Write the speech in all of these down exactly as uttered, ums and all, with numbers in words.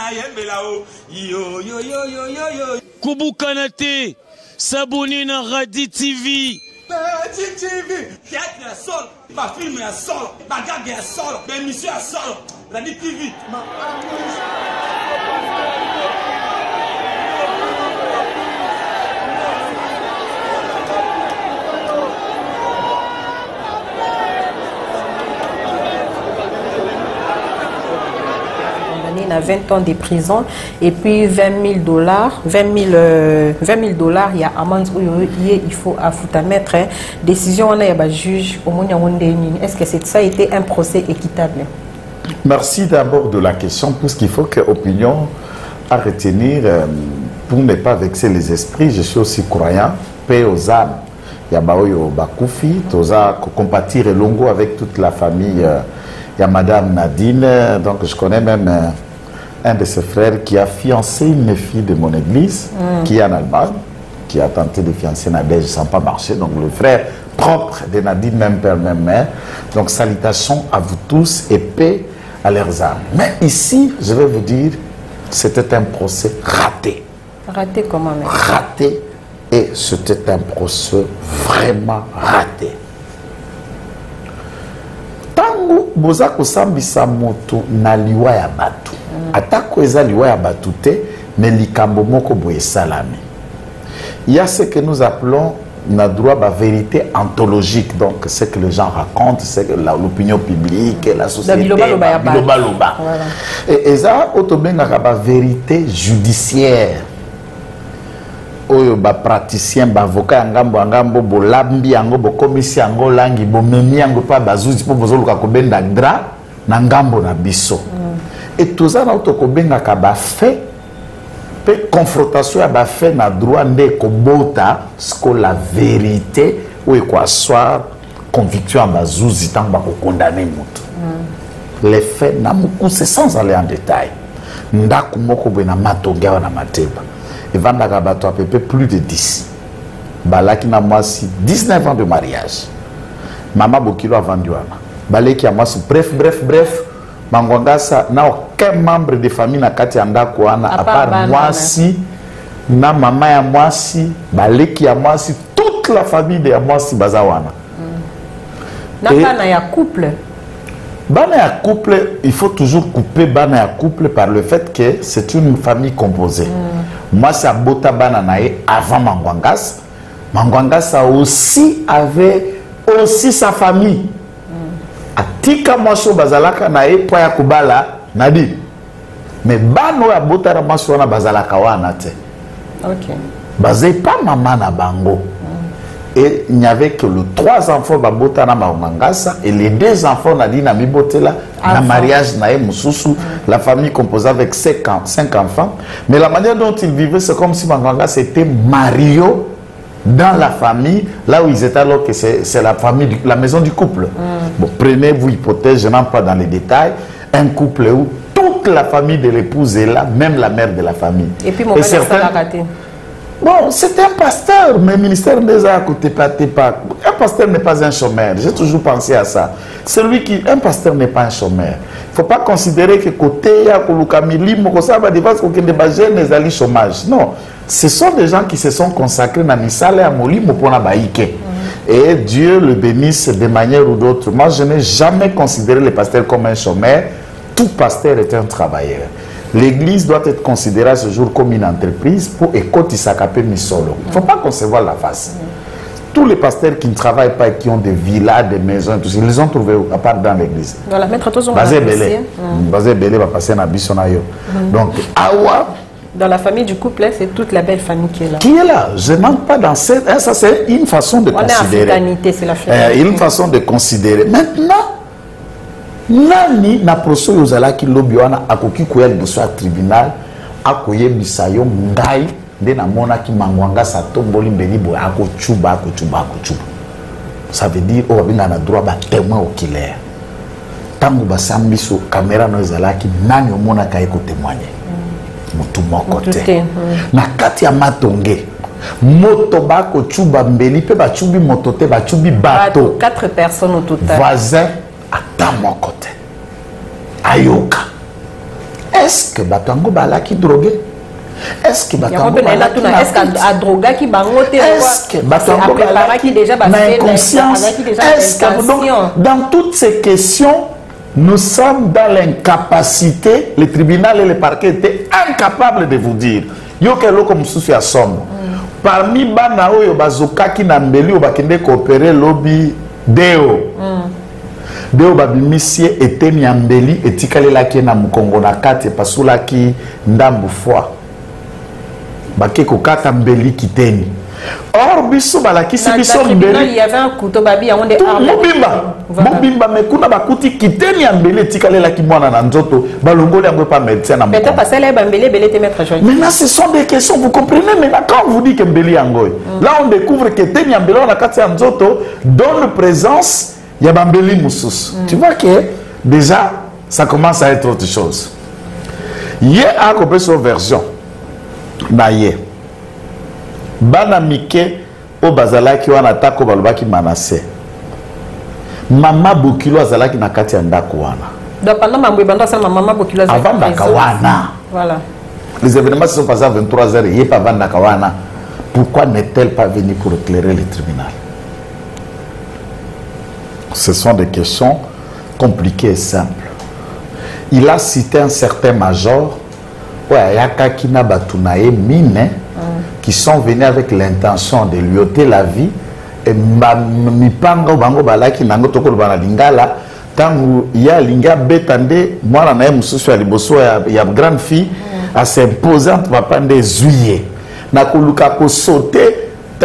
Yo yo yo yo yo yo. Koubou Kanate, s'abonner na Radi T V. Radi T V. Théâtre à sol, ma film à sol, ma gag à sol, ma émission à sol. Radi T V. Il a vingt ans de prison et puis vingt mille dollars, vingt mille dollars, il y a amende où il faut à mettre décision on a juge au monde. Est-ce que ça a été un procès équitable? Merci d'abord de la question, puisqu'il faut que l'opinion à retenir pour ne pas vexer les esprits. Je suis aussi croyant, paix aux âmes. Il y a Baoyo Bakoufi, Toza compatir et longo avec toute la famille. Il y a Madame Nadine, donc je connais même un de ses frères qui a fiancé une fille de mon église, mm. qui est en Allemagne, qui a tenté de fiancer Nadège sans pas marcher. Donc le frère propre de Nadine, même père, même mère. Donc salutations à vous tous et paix à leurs âmes. Mais ici, je vais vous dire, c'était un procès raté. Raté comment même? Raté. Et c'était un procès vraiment raté. Tango boza kosambisa moto na liwa ya batu. Atako eza liwa ya batu te, mais likambo moko boye salami. Il y a ce que nous appelons na droit la vérité anthologique, donc ce que les gens racontent, c'est l'opinion publique, la société, biloba loba, biloba loba. Voilà. Et ça, autobenga ba vérité judiciaire. Oyo ba praticien ba avocat ngambo ngambo bo lambi yango bo komisi yango langi bo memi yango pa bazuzi po bozoluka ko benda dra na ngambo na biso. Mm. Et tout ça na auto ko benga ka ba fait pe confrontation ya ba fait na droit nde ko bota sko la vérité ou e ko asseoir conviction ba zuzi tant ba ko condamner moto. Mm. Les faits na muku c'est sans aller en détail. Ndaku moko bo na matonga na mateba. Et Vandaka Bato à peu près plus de dix. Balaki na moi si dix-neuf ans de mariage. Maman Bokilo a vendu. Balaki a moi si bref, bref, bref. Mangwangasa n'a aucun membre de famille na kati andako wana à part moi si na maman ya moi si Balaki a moi si toute la famille de moi si bazawana. Na bana ya couple. Bana ya couple, il faut toujours couper Bana ya couple par le fait que c'est une famille composée. Mm. Moi, c'est Bota Bana nae avant Mangwangas. Mangwangas aussi avait aussi sa famille. Mm. Atika Maso Bazalaka nae Poya Kubala Nadi. Mais Bano ya Bota Ramaso na Bazalaka wana te. Ok. Bazé pas maman na bango. Et il n'y avait que les trois enfants Babota na Mangasa et les deux enfants Nadina Mibotela, le mariage Nae Moussousou, la famille composée avec cinq, cinq enfants. Mais la manière dont ils vivaient, c'est comme si Manganga était Mario dans la famille, là où ils étaient, alors que c'est la famille, du, la maison du couple. Mm. Bon, prenez-vous hypothèse, je n'entre pas dans les détails, un couple où toute la famille de l'épouse est là, même la mère de la famille. Et puis mon père certains... raté. Bon, c'est un pasteur, mais le ministère des Arts, côté pas, pas. Un pasteur n'est pas un chômeur. J'ai toujours pensé à ça. Celui qui, un pasteur n'est pas un chômeur. Il ne faut pas considérer que côté ya kulukamili mokosaba devance aucun des bajens les alliés chômage. Non, ce sont des gens qui se sont consacrés na misale à moli mopona baïke. Et Dieu le bénisse de manière ou d'autre. Moi, je n'ai jamais considéré les pasteurs comme un chômeur. Tout pasteur est un travailleur. L'église doit être considérée ce jour comme une entreprise pour écouter sa capée misolo. Il ne faut pas concevoir la face. Tous les pasteurs qui ne travaillent pas et qui ont des villas, des maisons, tout ça, ils les ont trouvés à part dans l'église. Voilà, maître tous Basé Belé. Basé Belé va passer dans Bissonayo. Donc, Awa. Dans la famille du couple, c'est toute la belle famille qui est là. Qui est là? Je n'entre pas dans cette. Ça, c'est une façon de On considérer. On est africanité, c'est la euh, Une façon de considérer. Maintenant, nani na proso yozala ki lobiwana akoki koya liboso ya tribunal akoye bisayo ngai nde na mona ki mangwanga sa tomboli mbeli bo akochuba akochuba akochuba. Ça veut dire o binga na droit ba témoin oculaire. Tangu basambiso caméra no ezala ki nani omona ka eko témoigner. Mutu moko te. Na kati ya matonge moto bako chuba mbeli pe ba chubi moto te ba chubi bato. Quatre personnes au total. Voisin à mon côté. Ayoka. est-ce que batango bala qui drogué? Est-ce que batango bala qui est-ce qu'à droga qui bangote? Est-ce que batango bala qui déjà inconscience? Est-ce que donc dans toutes ces questions nous sommes dans l'incapacité, le tribunal et le parquet étaient incapables de vous dire. Yo kelo comme souci à somme. Parmi bana oyo bazoka ki na mbeli o bakende coopérer lobby deo. Deo babimisie eteni ya mbeli etikalela ki na mukongo na kati pasula ki ndambu foi. Bake ko kata mbeli kiteni. Or biso balakisi biso mbeli. Il y avait un couteau babi on des armes. Mobimba. Mobimba me kuna bakuti kiteni ya mbeli etikalela ki mwana na nzoto balongoli yango pa médecin na mukongo. Peut-être parce que les mbeli belé te mettre joie. Maintenant ce sont des questions, vous comprenez maintenant quand on vous dit que mbeli yangoy. Là on découvre que teni ya mbeli na kati ya nzoto donne présence ya bambeli musus. Tu vois que déjà ça commence à être autre chose. Yé a copié son version. Na yé. Bana mike o bazalaki wana tako balobaki manase. Mama Bokilo azalaki na kati ya ndako wana. Donc pendant mambo banda ça maman Bokilo azalaki. Avant Dakawana. Voilà. Les événements se sont passés à vingt-trois heures et pas avant Dakawana. Pourquoi n'est-elle pas venue pour éclairer le tribunal? Ce sont des questions compliquées et simples. Il a cité un certain major, Yakakina Batunae Mine, qui sont venus avec l'intention de lui ôter la vie. Et Mipango Bango Balaki Nango Toko Banalingala, tant il y a Linga Betande, moi, la naïm Moussou Aliboso, il y a une grande fille, à s'imposer entre papa des juillet. Nakoluka ko sauter.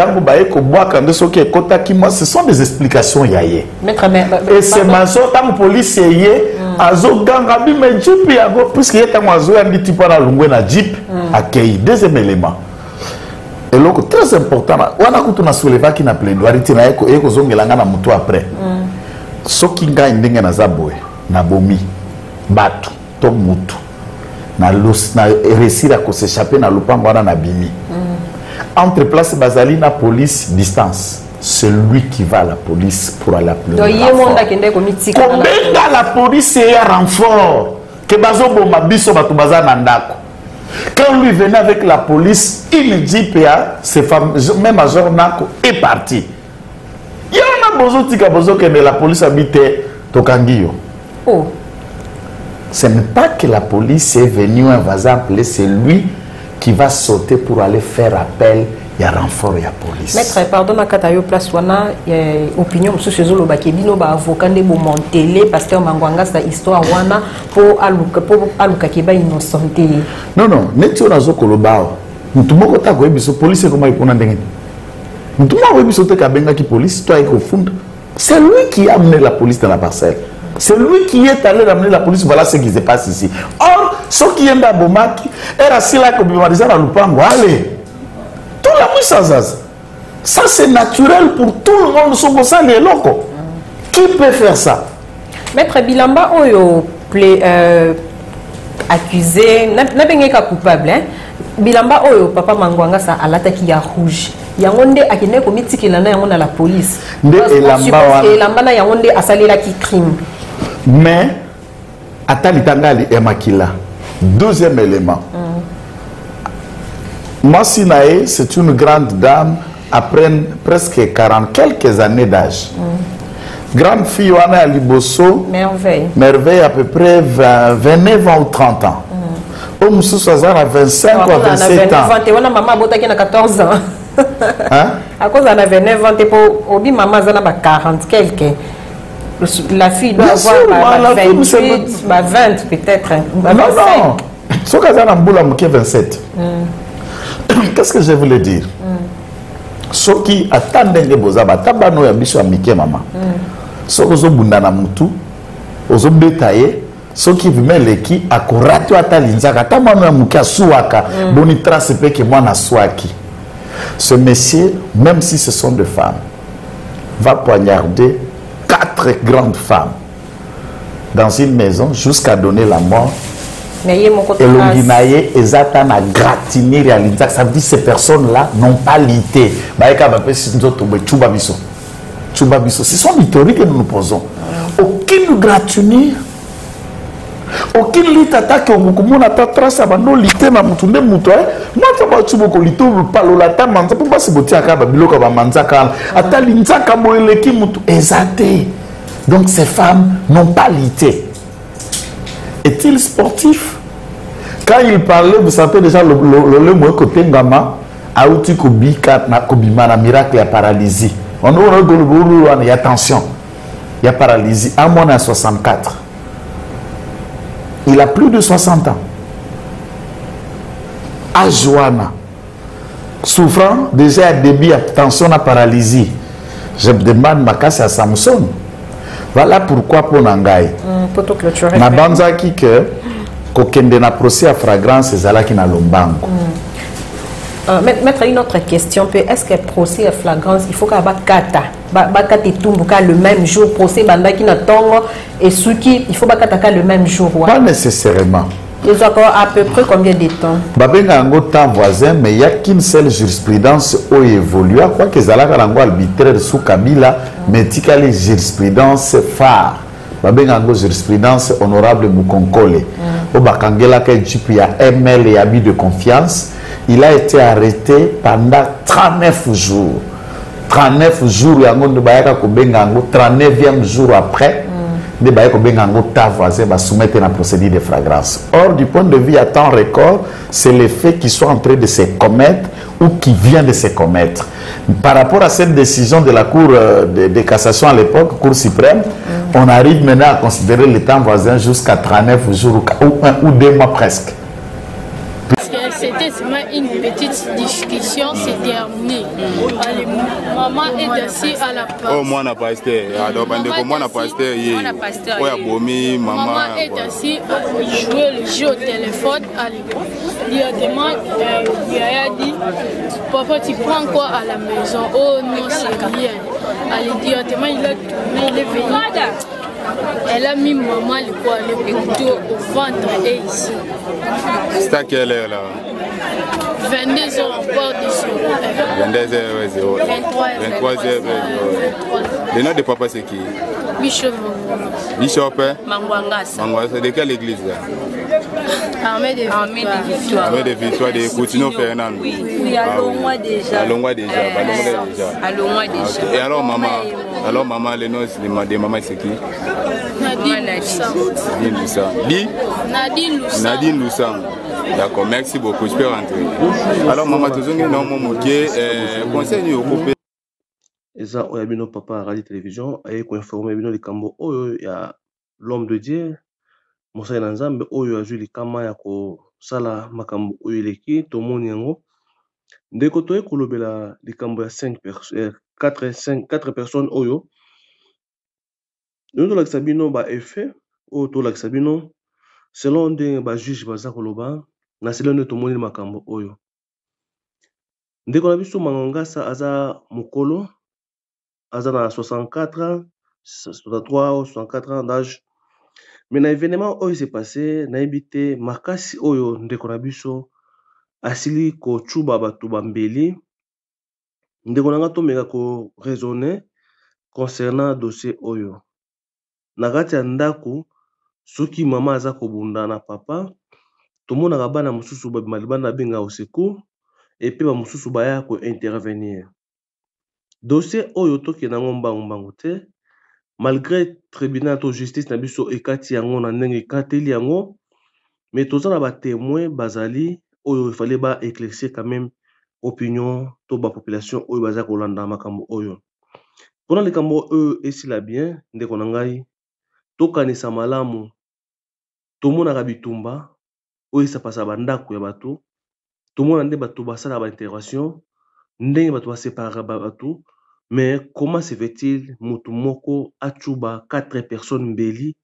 Ce sont des explications yaye. Et c'est major tant que police yé azo gangabi mais jeep yago puisque yé tant azo andi tipo na lungwe na jeep accueil. Deuxième élément. Et donc très important wana kutu na souleva ki na plaidoirie tina eko eko zongelanga na mutu après. Soki nga ndenge na zaboe na bomi batu to mutu na los na réussir à s'échapper na lupango wana na bimi. Entre place Bazali la police distance, c'est lui qui va à la police pour aller appeler le renfort. Combien la police est un renfort que bazo bomba biso batu bazana ndako. Quand lui venait avec la police, il me dit P A, ces femmes, même major Nako est parti. Il y en a besoin tika besoin que la police habite Tokangio. Oh. Ce n'est pas que la police est venue un vazan appeler, c'est lui qui va sauter pour aller faire appel, il y a renfort, il y a police. Maître, pardon, à Katayo place wana, opinion monsieur chez Zolo Bakebino ba avocat de Montélé, pasteur Mangwanga sa histoire wana pour aluka pour aluka keba innocenté. Non non, neti ona zo kolobao. Mutumoko ta ko ebiso police comment il pona ndenge. Mutumoko ebiso te kabenga ki police toi eko funda. C'est lui qui a amené la police dans la parcelle. C'est lui qui est allé ramener la police. Voilà ce qui se passe ici. Or, ce qui est dans Bomaki, est assis là comme il disait dans le pango. Allez, tout la mousse, ça c'est naturel pour tout le monde. Sont ça les locaux. Qui peut faire ça? Maître Bilamba, oyo euh, accusé, n'a pas coupable. Hein? Bilamba oyo papa Mangwanga ça à l'attaque qui a rouge. Yangonde akine komiti ki lana yango na la police. Nde elamba wana. Elamba na yangonde asalela ki crime. Mais Atali Tangali et Makila. Deuxième élément. Mm. Massinae, c'est une grande dame après presque quarante quelques années d'âge. Mm. Grande fille wana à Liboso. Merveille. Merveille à peu près vingt, vingt-neuf ans ou trente ans. Mm. Au Moussou Sazan à vingt-cinq ou vingt-sept ans. On a maman Botaki na quatorze ans. Hein? À cause d'en avait neuf ans, pour Obi maman zana ba quarante quelques. La fille doit avoir vingt-huit, vingt peut-être. Non, non. Ce que j'ai en vingt-sept. Qu'est-ce que je voulais dire? Ce qui attendent les bozaba, tabano ya biso amike maman. Ce que zo bundana mutu, ozo betaye, ce qui veut les qui akorato atalinzaka, tabano ya muke asuaka, boni trace pe que moi na swaki. Ce monsieur, même si ce sont des femmes, va poignarder quatre grandes femmes dans une maison jusqu'à donner la mort. Et l'onginaye ezata na gratiner réalisé. Ça veut dire que ces personnes-là n'ont pas lité. Ce sont les théories que nous nous posons. Aucune gratinure, aucune lutte attaque au Mukumuna trace à bando lité na mutunde muto moi tu vas tu boko lito palola ta manza pour pas se botter à kaba biloko ba manza kala ata linzaka boeleki mutu exacté. Donc ces femmes n'ont pas lité. Est-il sportif? Quand il parlait, vous savez déjà le le le côté ngama auti kobika na kobima na miracle ya paralysie. On a il y a tension. Il y a paralysie. Un mois à soixante-quatre. Il a plus de soixante ans. À Joanna, souffrant déjà à début, attention à paralysie. Je demande ma casse à Samson. Voilà pourquoi pour Nangaï. Pour tout clôturer. Na banza qui que kokende na procès à fragrance ezala qui na lombango. Euh, mettre une autre question, est-ce que procès à flagrance, il faut qu'il y ait kata, bakata tumbuka le même jour, procès banda qui n'attend et suki, il faut bakata le même jour. Pas nécessairement. Ils ont encore à peu près combien de temps? Babenga un temps voisin, mais il n'y a qu'une seule jurisprudence où évolue. Je crois que Zalaka Rango arbitraire sous Kabila, mais il y a les jurisprudences phares. Babenga une jurisprudence honorable Mukonkole. Au Bakangela Kajipu, il y a M L et habit de confiance. Il a été arrêté pendant trente-neuf jours. trente-neuf jours, il y a un trente-neuvième jour après. Il y a un voisin va soumettre la procédure de flagrance. Or, du point de vue à temps record, c'est les faits qui sont en train de se commettre ou qui viennent de se commettre. Par rapport à cette décision de la Cour de, de cassation à l'époque, Cour suprême, mm. on arrive maintenant à considérer le temps voisin jusqu'à trente-neuf jours ou, un, ou deux mois presque. C'était seulement une petite discussion, c'est terminé. Allez, maman est assise à la place. Oh, moi, n'a pas été. Moi, n'a pas été. Maman est assise à jouer le jeu au téléphone. Allez, directement, il a dit, papa, tu prends quoi à la maison? Oh non, c'est rien. Allez, directement, il a tourné, il est venu. Elle a mis maman le quoi, le couteau au ventre et ici. C'est à quelle heure là? vingt-deux heures encore de zéro. vingt-deux heures zéro. vingt-trois heures zéro. Le nom de papa c'est qui? Bishop. Bishop Mangwangasa. Mangwangasa, de quelle église là? Armée de Victoire. Armée de Victoire de Coutinho Fernand. Oui, à Longwa déjà. À Longwa déjà. À Longwa déjà. Et alors maman, alors maman, le nom de maman c'est qui? Nadine Loussam. Nadine Loussam. Li? Nadine Loussam. Nadine Loussam. D'accord, merci beaucoup, je peux rentrer. Alors maman, tu as un conseil au coupé. Eza oyabino papa radio télévision aye ko informer bino likambo oyo ya l'homme de Dieu Moussa Nzambe oyo azui likama ya ko sala makambo oyo eleki tomoni yango ndeko toye kolobela likambo ya cinq personnes quatre cinq quatre personnes oyo nous la sabino ba effet oyo to la sabino selon de ba juge baza koloba na selon de tomoni makambo oyo ndeko na biso Mangwangasa aza mukolo aza na soixante-quatre ans, soixante-trois ou soixante-quatre ans d'âge. Mais na événement oyo s'est passé, na ebité makasi oyo ndeko na biso asili ko chuba batu bambeli. Ndeko na nga to meka ko raisonner concernant dossier oyo. Na kati ya ndako soki mama aza ko bunda na papa, to mona ka bana mususu ba malibana benga au secours et puis ba mususu ba ya ko intervenir. Dossier oyo toki na ngomba mbangu te malgré tribunal to justice na biso ekati yango na ndenge ekateli yango mais tozala ba témoin bazali oyo il fallait ba éclaircir quand même opinion to ba population oyo baza kolanda makambo oyo pona likambo oyo esila bien ndeko na ngai tokanisa malamu tomonaka bitumba oyo esapasa bandako ya bato tomona nde bato basala ba intervention ndenge bato basepara bato. Mais comment se fait-il mutu moko achuba quatre personnes mbeli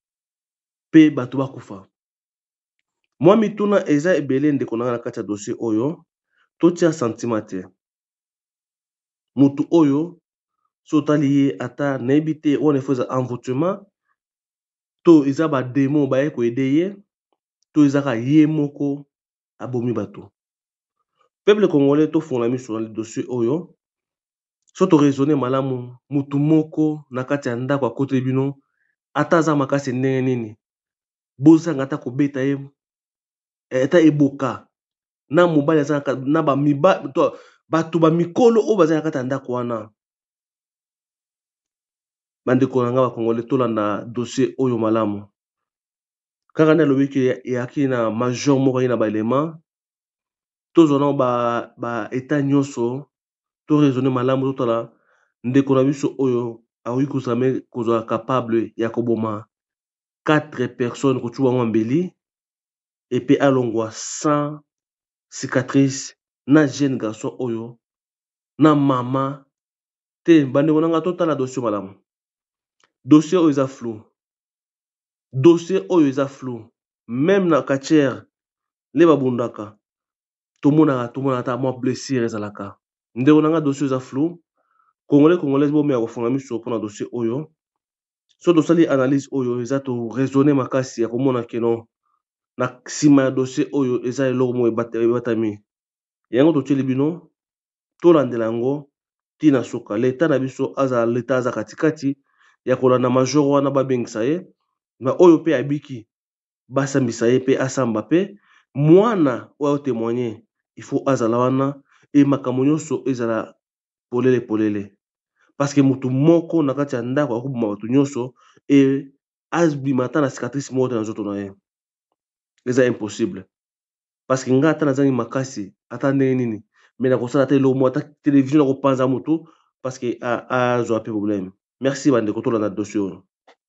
pe bato bakufa? Moi mituna eza ebele ndeko na kati ya dossier oyo totia sentiment te. Mutu oyo sotali ata nebité on est fait envoûtement to eza ba démon ba ko aider to eza ka ye moko abomi bato. Peuple congolais to fondami sur le dossier oyo. Soto raisonner malamu mutu moko na kati ya ndako a côté bino ataza makasi ndenge nini bozanga ta kobeta ye eta eboka na mobali azaka na ba miba to bato ba mikolo o bazaka ta ndako wana bandeko nanga ba Congolais tolanda dossier oyo malamu kaka na lobiki yaki na major moko na ba élément tozona ba ba état nyonso to raisonner malamu tola ndeko na biso oyo awi kusame kozwa capable ya koboma quatre personnes kotuwa ngambeli et puis alongwa sans cicatrice na jeune garçon oyo na mama te bandeko nanga totala dossier malamu dossier oyo eza flou dossier oyo eza flou même na katière le babundaka tomona tomona ta mo blessure ezalaka ndeko nanga dossier eza flou Congolais Congolais bo me akofunga miso pona dossier oyo so dosali analyse oyo eza to raisonner makasi ya komona keno na sima ya dossier oyo eza eloko mo ebatami yango toteli bino tolandela yango tina soka leta na biso aza leta aza katikati ya kolanda major wana babengisa ye na oyo pe abiki basambisa ye pe asamba pe mwana oyo témoigner il faut azala wana e makambo nyonso ezala polele polele parce que mutu moko na kati ya ndako akobuma bato nyonso e azbima ata na cicatrice moko te na nzoto na ye eza impossible parce que nga ata nazangi makasi ata ndenge nini me nakosala te eloko mo ata télévision nakopanza motu parce que azwa pe problème. Merci bandeko tolanda dossier oyo.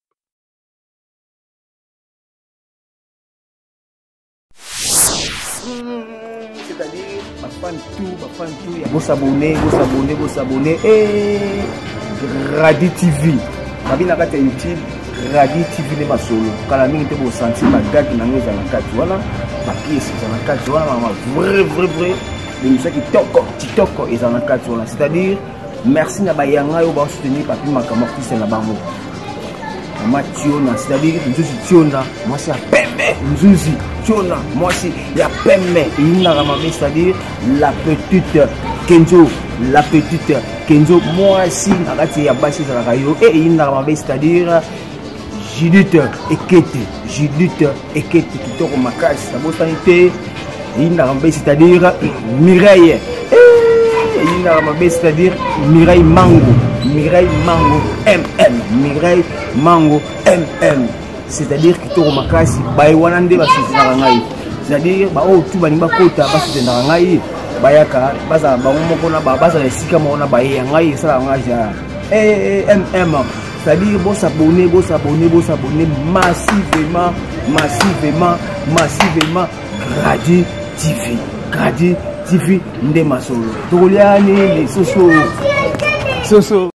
C'est-à-dire, ma fan tout, ma fan tout, vous s'abonner, vous s'abonner, vous s'abonner, et Radi T V. Ma vie n'a pas été utile, Radi T V n'est pas solo. Quand la mine était pour sentir ma date, n'a pas dans la carte, voilà, ma pièce, dans la carte, voilà, vrai, vrai, vrai, les musiques qui toquent, qui toquent, ils dans la carte, voilà. C'est-à-dire, merci n'a pas yanga, ou va soutenir papi ma camarade, c'est la banque. Mationa, c'est-à-dire Nzuzi Tiona, moi c'est Pembe, Nzuzi Tiona, moi c'est ya Pembe, c'est-à-dire la petite Kenzo, la petite Kenzo, moi si Nagati ya Bashi Zarayo, et il n'a pas c'est-à-dire Judith Ekete, Judith Ekete qui tourne ma casse, la botanité, il n'a pas c'est-à-dire Mireille, il n'a pas c'est-à-dire Mireille Mango. Mireille Mango M M, Mireille Mango M M, c'est-à-dire que tout makasi baye wanande ba soutenir ngai, c'est-à-dire ba o tu bani ba kota ba soutenir ngai bayaka baza ba moko na ba baza esika mo na baye ngai sala ngai ja eh M M, c'est-à-dire bon s'abonner, bon s'abonner, bon s'abonner massivement, massivement, massivement Radi T V, Radi T V ndema solo. Toliani les soso soso